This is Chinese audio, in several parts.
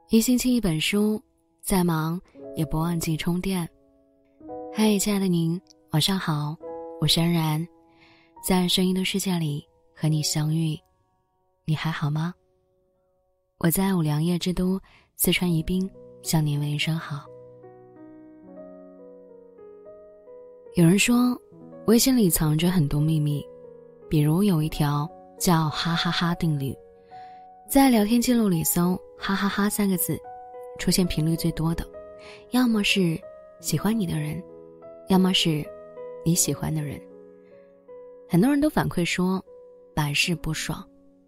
一星期一本书，再忙也不忘记充电。嗨，亲爱的您，晚上好，我是安然，在声音的世界里和你相遇，你还好吗？我在五粮液之都四川宜宾向您问一声好。有人说微信里藏着很多秘密，比如有一条叫哈哈哈定律，在聊天记录里搜哈哈哈三个字，出现频率最多的要么是喜欢你的人，要么是你喜欢的人。很多人都反馈说百试不爽。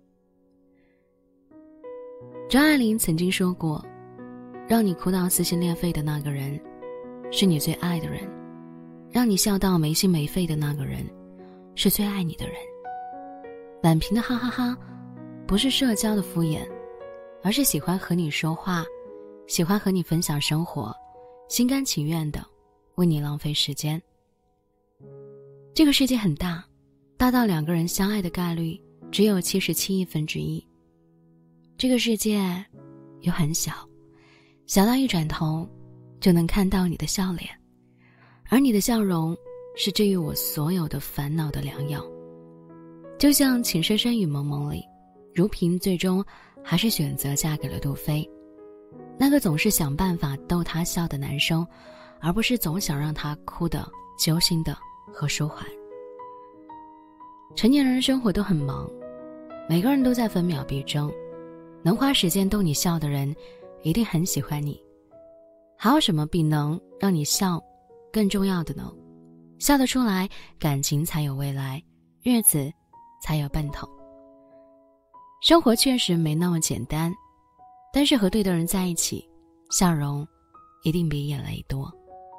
张爱玲曾经说过，让你哭到撕心裂肺的那个人是你最爱的人，让你笑到没心没肺的那个人是最爱你的人。满屏的哈哈哈不是社交的敷衍，而是喜欢和你说话，喜欢和你分享生活，心甘情愿的为你浪费时间。这个世界很大，大到两个人相爱的概率只有77亿分之一。这个世界又很小，小到一转头就能看到你的笑脸，而你的笑容是治愈我所有的烦恼的良药。就像《情深深雨蒙蒙》里，如萍最终还是选择嫁给了杜飞，那个总是想办法逗他笑的男生，而不是总想让他哭的、揪心的和舒缓。成年人生活都很忙，每个人都在分秒必争，能花时间逗你笑的人一定很喜欢你。还有什么比能让你笑更重要的呢？笑得出来，感情才有未来，日子才有奔头。生活确实没那么简单，但是和对的人在一起，笑容一定比眼泪多。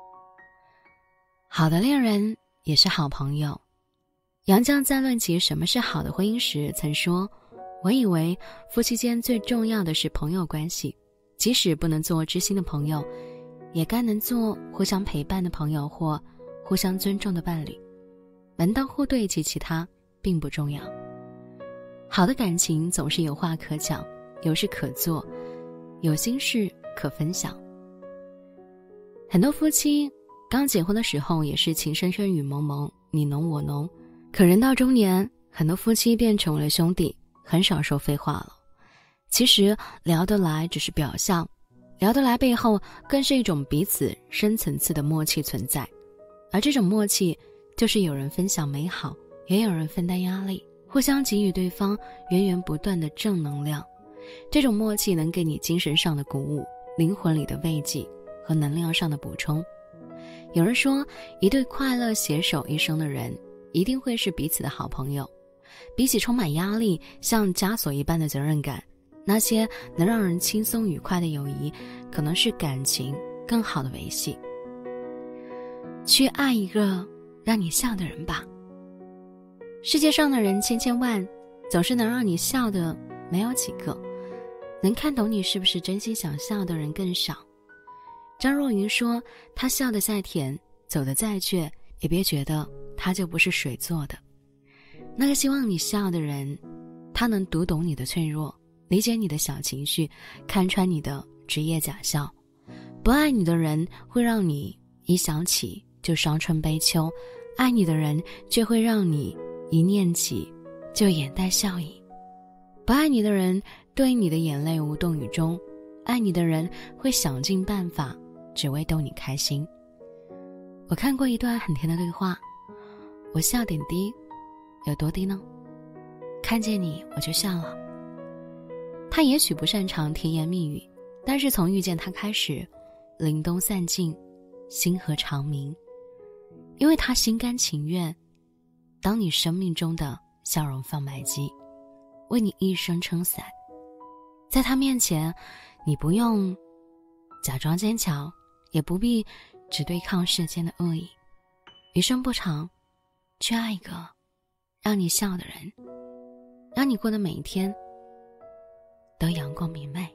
好的恋人也是好朋友。杨绛在论及什么是好的婚姻时曾说，我以为夫妻间最重要的是朋友关系，即使不能做知心的朋友，也该能做互相陪伴的朋友或互相尊重的伴侣，门当户对及其他并不重要。好的感情总是有话可讲，有事可做，有心事可分享。很多夫妻刚结婚的时候也是情深深雨蒙蒙，你侬我侬，可人到中年，很多夫妻便成为了兄弟，很少说废话了。其实聊得来只是表象，聊得来背后更是一种彼此深层次的默契存在。而这种默契就是有人分享美好，也有人分担压力，互相给予对方源源不断的正能量。这种默契能给你精神上的鼓舞，灵魂里的慰藉和能量上的补充。有人说，一对快乐携手一生的人一定会是彼此的好朋友。比起充满压力像枷锁一般的责任感，那些能让人轻松愉快的友谊可能是感情更好的维系。去爱一个让你笑的人吧。世界上的人千千万，总是能让你笑的没有几个，能看懂你是不是真心想笑的人更少。张若昀说，他笑得再甜，走得再倔，也别觉得他就不是水做的。那个希望你笑的人，他能读懂你的脆弱，理解你的小情绪，看穿你的职业假笑。不爱你的人会让你一想起就伤春悲秋，爱你的人却会让你一念起就眼带笑意。不爱你的人对你的眼泪无动于衷，爱你的人会想尽办法只为逗你开心。我看过一段很甜的对话，我笑点低，有多低呢？看见你我就笑了。他也许不擅长甜言蜜语，但是从遇见他开始，凛冬散尽，星河长明。因为他心甘情愿当你生命中的笑容贩卖机，为你一生撑伞。在他面前，你不用假装坚强，也不必只对抗世间的恶意。余生不长，去爱一个让你笑的人，让你过的每一天都阳光明媚。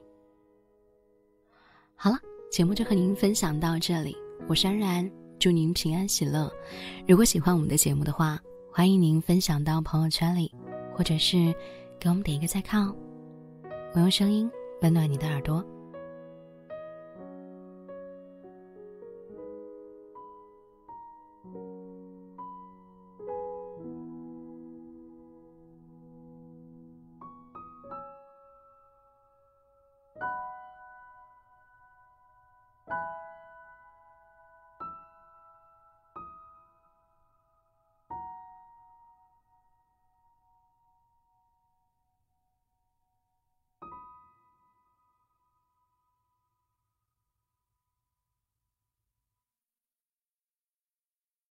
好了，节目就和您分享到这里，我是安然，祝您平安喜乐。如果喜欢我们的节目的话，欢迎您分享到朋友圈里，或者是给我们点一个再看哦。我用声音温暖你的耳朵。